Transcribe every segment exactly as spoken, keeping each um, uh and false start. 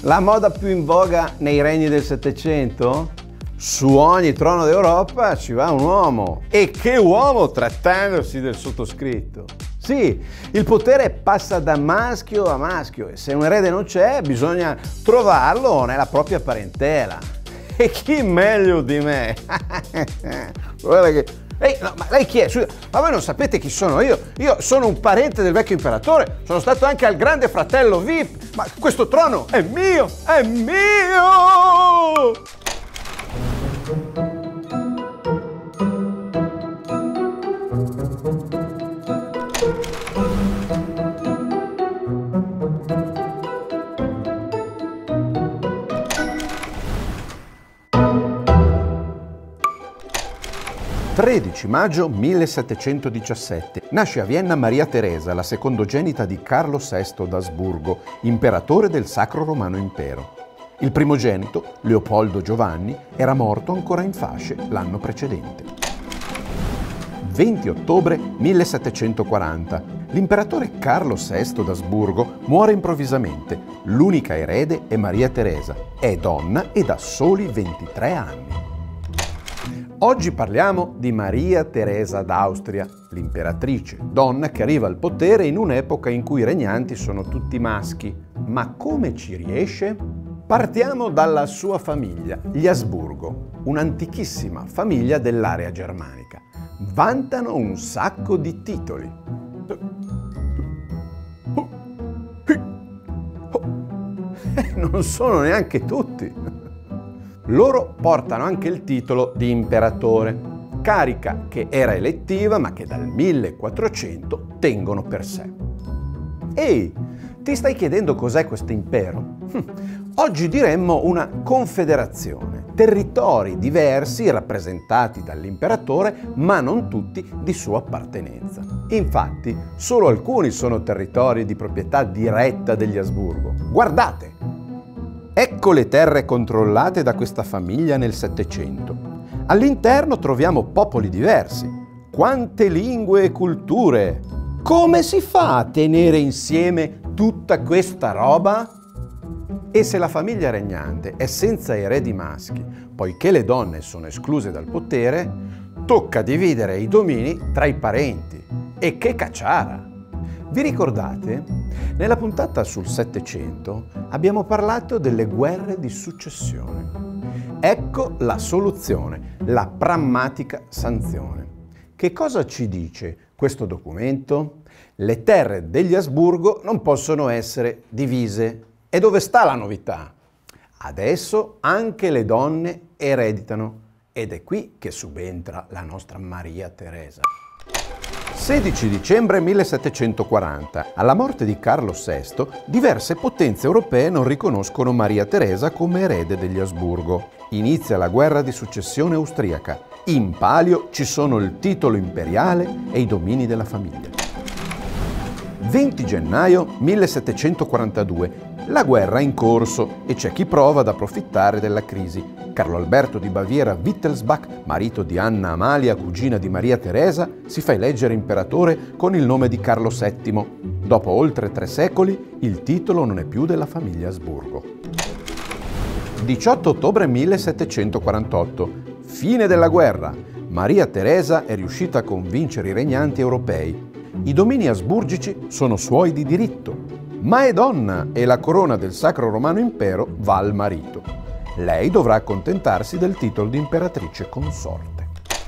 La moda più in voga nei regni del Settecento? Su ogni trono d'Europa ci va un uomo. E che uomo, trattandosi del sottoscritto! Sì, il potere passa da maschio a maschio e se un erede non c'è bisogna trovarlo nella propria parentela. E chi meglio di me? Guarda che... Ehi, no, ma lei chi è? Scusa, ma voi non sapete chi sono io? Io sono un parente del vecchio imperatore, sono stato anche al grande fratello V I P, ma questo trono è mio, è mio! tredici maggio millesettecentodiciassette. Nasce a Vienna Maria Teresa, la secondogenita di Carlo sesto d'Asburgo, imperatore del Sacro Romano Impero. Il primogenito, Leopoldo Giovanni, era morto ancora in fasce l'anno precedente. venti ottobre millesettecentoquaranta. L'imperatore Carlo sesto d'Asburgo muore improvvisamente. L'unica erede è Maria Teresa. È donna ed ha soli ventitré anni. Oggi parliamo di Maria Teresa d'Austria, l'imperatrice, donna che arriva al potere in un'epoca in cui i regnanti sono tutti maschi. Ma come ci riesce? Partiamo dalla sua famiglia, gli Asburgo, un'antichissima famiglia dell'area germanica. Vantano un sacco di titoli. Non sono neanche tutti. Loro portano anche il titolo di imperatore, carica che era elettiva ma che dal millequattrocento tengono per sé. Ehi, ti stai chiedendo cos'è questo impero? Oggi diremmo una confederazione, territori diversi rappresentati dall'imperatore ma non tutti di sua appartenenza. Infatti, solo alcuni sono territori di proprietà diretta degli Asburgo. Guardate! Ecco le terre controllate da questa famiglia nel Settecento. All'interno troviamo popoli diversi. Quante lingue e culture! Come si fa a tenere insieme tutta questa roba? E se la famiglia regnante è senza eredi maschi, poiché le donne sono escluse dal potere, tocca dividere i domini tra i parenti. E che cacciara! Vi ricordate? Nella puntata sul Settecento abbiamo parlato delle guerre di successione. Ecco la soluzione, la prammatica sanzione. Che cosa ci dice questo documento? Le terre degli Asburgo non possono essere divise. E dove sta la novità? Adesso anche le donne ereditano ed è qui che subentra la nostra Maria Teresa. sedici dicembre millesettecentoquaranta. Alla morte di Carlo sesto, diverse potenze europee non riconoscono Maria Teresa come erede degli Asburgo. Inizia la guerra di successione austriaca. In palio ci sono il titolo imperiale e i domini della famiglia. venti gennaio millesettecentoquarantadue. La guerra è in corso e c'è chi prova ad approfittare della crisi. Carlo Alberto di Baviera-Wittelsbach, marito di Anna Amalia, cugina di Maria Teresa, si fa eleggere imperatore con il nome di Carlo settimo. Dopo oltre tre secoli, il titolo non è più della famiglia Asburgo. diciotto ottobre millesettecentoquarantotto. Fine della guerra. Maria Teresa è riuscita a convincere i regnanti europei. I domini asburgici sono suoi di diritto, ma è donna e la corona del Sacro Romano Impero va al marito. Lei dovrà accontentarsi del titolo di imperatrice consorte.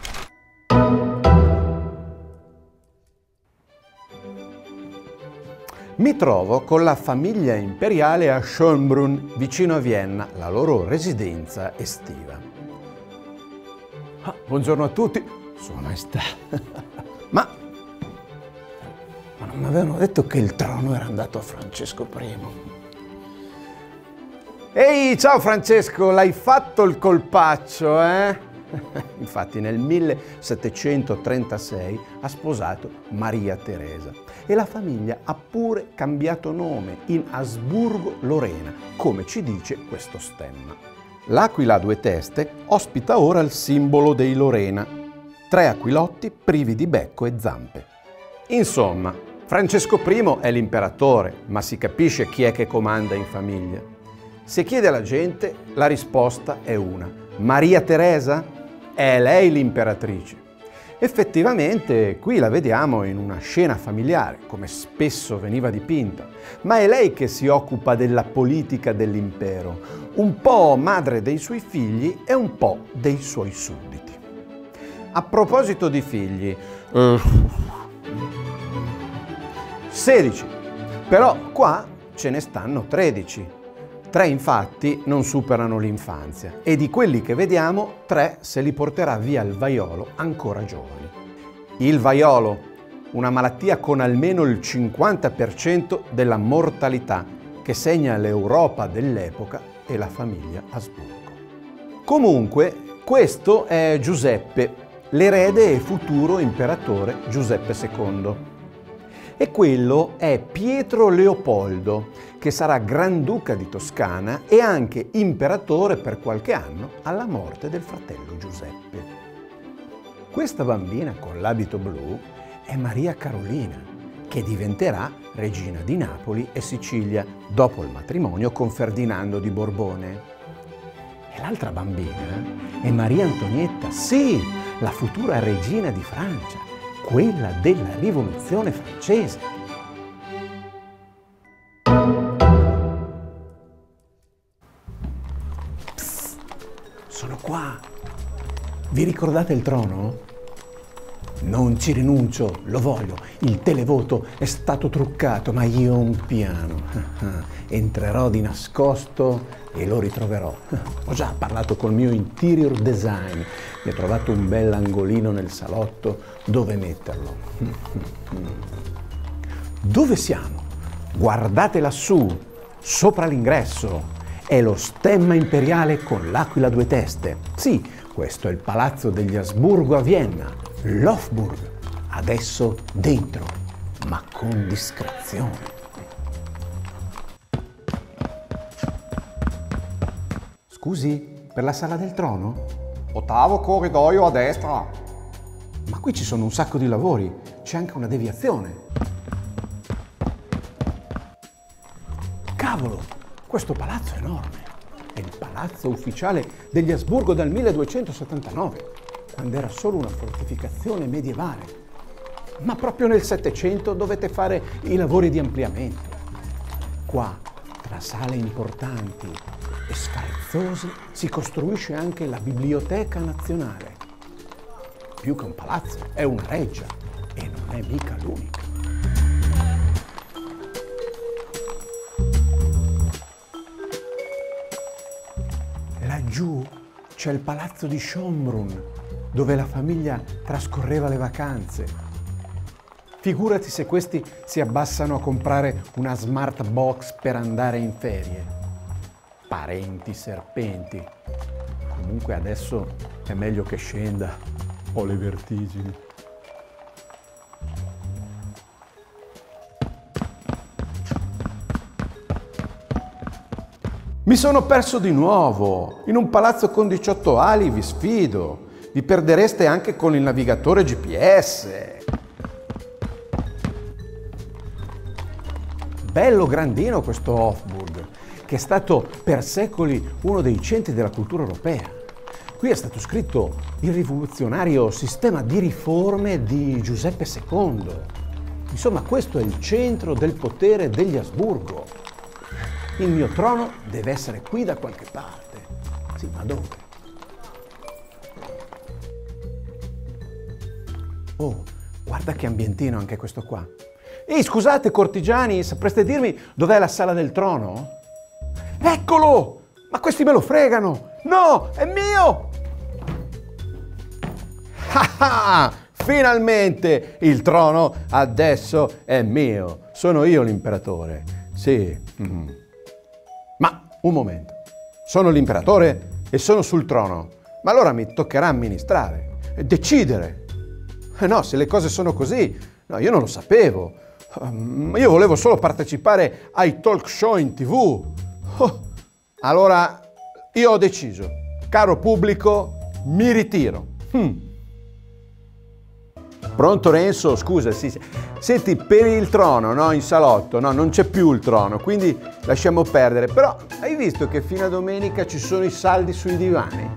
Mi trovo con la famiglia imperiale a Schönbrunn, vicino a Vienna, la loro residenza estiva. Ah, buongiorno a tutti, Sua Maestà. Ma, ma non mi avevano detto che il trono era andato a Francesco primo? Ehi, ciao Francesco, l'hai fatto il colpaccio, eh? Infatti nel millesettecentotrentasei ha sposato Maria Teresa e la famiglia ha pure cambiato nome in Asburgo Lorena, come ci dice questo stemma. L'aquila a due teste ospita ora il simbolo dei Lorena, tre aquilotti privi di becco e zampe. Insomma, Francesco primo è l'imperatore, ma si capisce chi è che comanda in famiglia. Se chiede alla gente, la risposta è una. Maria Teresa? È lei l'imperatrice. Effettivamente qui la vediamo in una scena familiare, come spesso veniva dipinta, ma è lei che si occupa della politica dell'impero, un po' madre dei suoi figli e un po' dei suoi sudditi. A proposito di figli, eh, sedici, però qua ce ne stanno tredici. Tre infatti non superano l'infanzia e di quelli che vediamo, tre se li porterà via il vaiolo ancora giovani. Il vaiolo, una malattia con almeno il cinquanta per cento della mortalità che segna l'Europa dell'epoca e la famiglia Asburgo. Comunque, questo è Giuseppe, l'erede e futuro imperatore Giuseppe secondo. E quello è Pietro Leopoldo, che sarà Granduca di Toscana e anche imperatore per qualche anno alla morte del fratello Giuseppe. Questa bambina con l'abito blu è Maria Carolina, che diventerà regina di Napoli e Sicilia dopo il matrimonio con Ferdinando di Borbone. E l'altra bambina è Maria Antonietta, sì, la futura regina di Francia, quella della Rivoluzione francese. Psst, sono qua. Vi ricordate il trono? Non ci rinuncio, lo voglio. Il televoto è stato truccato, ma io ho un piano. Entrerò di nascosto e lo ritroverò. Ho già parlato col mio interior design. Mi ho trovato un bel angolino nel salotto dove metterlo. Dove siamo? Guardate lassù, sopra l'ingresso. È lo stemma imperiale con l'aquila a due teste. Sì, questo è il palazzo degli Asburgo a Vienna, l'Hofburg. Adesso dentro, ma con discrezione. Scusi, per la sala del trono? Ottavo corridoio a destra. Ma qui ci sono un sacco di lavori, c'è anche una deviazione. Cavolo, questo palazzo è enorme. È il palazzo ufficiale degli Asburgo dal milleduecentosettantanove, quando era solo una fortificazione medievale. Ma proprio nel Settecento dovete fare i lavori di ampliamento. Qua, tra sale importanti e sfarzose, si costruisce anche la Biblioteca Nazionale. Più che un palazzo, è una reggia e non è mica l'unica. Laggiù c'è il palazzo di Schönbrunn, dove la famiglia trascorreva le vacanze. Figurati se questi si abbassano a comprare una smart box per andare in ferie. Parenti serpenti. Comunque adesso è meglio che scenda. Ho le vertigini. Mi sono perso di nuovo. In un palazzo con diciotto ali vi sfido. Vi perdereste anche con il navigatore G P S. Bello grandino questo Hofburg, che è stato per secoli uno dei centri della cultura europea. Qui è stato scritto il rivoluzionario sistema di riforme di Giuseppe secondo. Insomma, questo è il centro del potere degli Asburgo. Il mio trono deve essere qui da qualche parte. Sì, ma dove? Oh, guarda che ambientino anche questo qua. Ehi, scusate cortigiani, sapreste dirmi dov'è la sala del trono? Eccolo! Ma questi me lo fregano! No, è mio! Ah ah! Finalmente il trono adesso è mio. Sono io l'imperatore. Sì. Mm. Ma un momento. Sono l'imperatore e sono sul trono. Ma allora mi toccherà amministrare, decidere. Eh no, se le cose sono così, no, io non lo sapevo. Um, io volevo solo partecipare ai talk show in tivù. Oh, allora, io ho deciso. Caro pubblico, mi ritiro. Hmm. Pronto Renzo? Scusa, sì, sì. Senti, per il trono, no, in salotto, no, non c'è più il trono, quindi lasciamo perdere. Però hai visto che fino a domenica ci sono i saldi sui divani?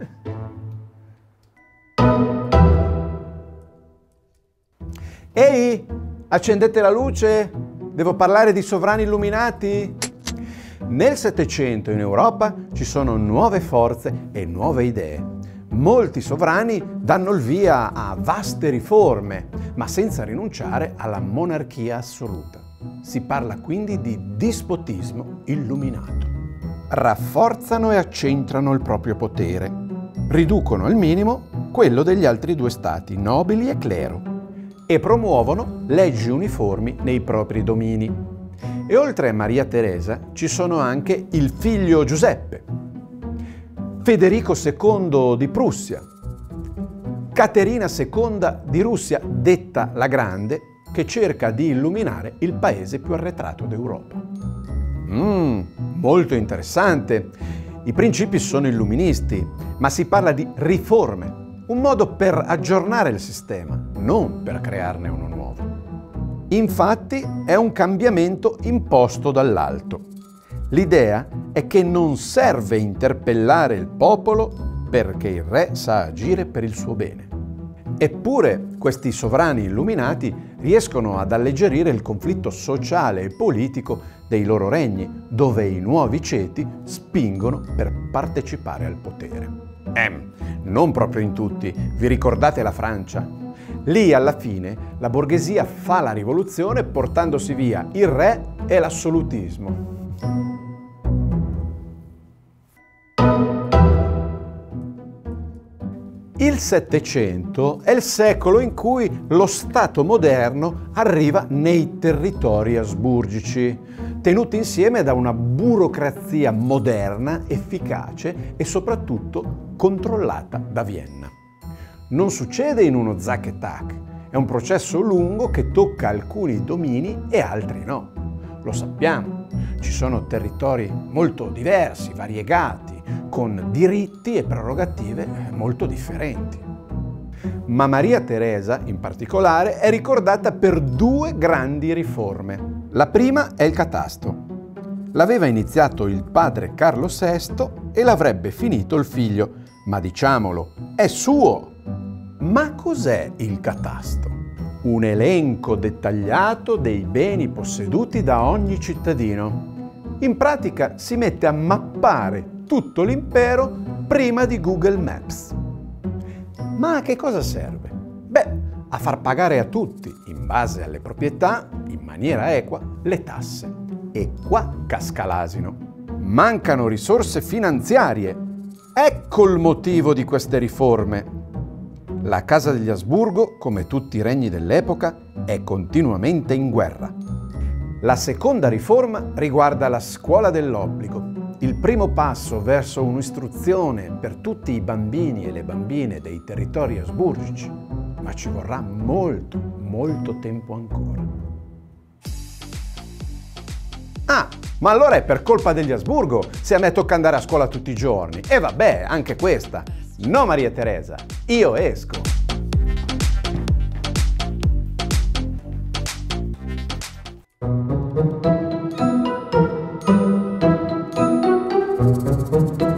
Ehi, accendete la luce? Devo parlare di sovrani illuminati? Nel Settecento in Europa ci sono nuove forze e nuove idee. Molti sovrani danno il via a vaste riforme, ma senza rinunciare alla monarchia assoluta. Si parla quindi di dispotismo illuminato. Rafforzano e accentrano il proprio potere, riducono al minimo quello degli altri due stati, nobili e clero, e promuovono leggi uniformi nei propri domini. E oltre a Maria Teresa ci sono anche il figlio Giuseppe, Federico secondo di Prussia, Caterina seconda di Russia, detta la Grande, che cerca di illuminare il paese più arretrato d'Europa. Mmm, molto interessante. I principi sono illuministi, ma si parla di riforme, un modo per aggiornare il sistema, non per crearne uno nuovo. Infatti è un cambiamento imposto dall'alto. L'idea è che non serve interpellare il popolo perché il re sa agire per il suo bene. Eppure questi sovrani illuminati riescono ad alleggerire il conflitto sociale e politico dei loro regni, dove i nuovi ceti spingono per partecipare al potere. Ehm, non proprio in tutti. Vi ricordate la Francia? Lì alla fine la borghesia fa la rivoluzione portandosi via il re e l'assolutismo. Il Settecento è il secolo in cui lo Stato moderno arriva nei territori asburgici, tenuti insieme da una burocrazia moderna, efficace e soprattutto controllata da Vienna. Non succede in uno zac e tac, è un processo lungo che tocca alcuni domini e altri no. Lo sappiamo, ci sono territori molto diversi, variegati, con diritti e prerogative molto differenti. Ma Maria Teresa, in particolare, è ricordata per due grandi riforme. La prima è il catasto. L'aveva iniziato il padre Carlo sesto e l'avrebbe finito il figlio, ma diciamolo, è suo! Ma cos'è il catasto? Un elenco dettagliato dei beni posseduti da ogni cittadino. In pratica si mette a mappare tutto l'impero prima di Google Maps. Ma a che cosa serve? Beh, a far pagare a tutti, in base alle proprietà, in maniera equa, le tasse. E qua casca l'asino. Mancano risorse finanziarie. Ecco il motivo di queste riforme. La Casa degli Asburgo, come tutti i regni dell'epoca, è continuamente in guerra. La seconda riforma riguarda la scuola dell'obbligo, il primo passo verso un'istruzione per tutti i bambini e le bambine dei territori asburgici, ma ci vorrà molto, molto tempo ancora. Ah, ma allora è per colpa degli Asburgo se a me tocca andare a scuola tutti i giorni. E vabbè, anche questa. No, Maria Teresa, io esco. Thank you.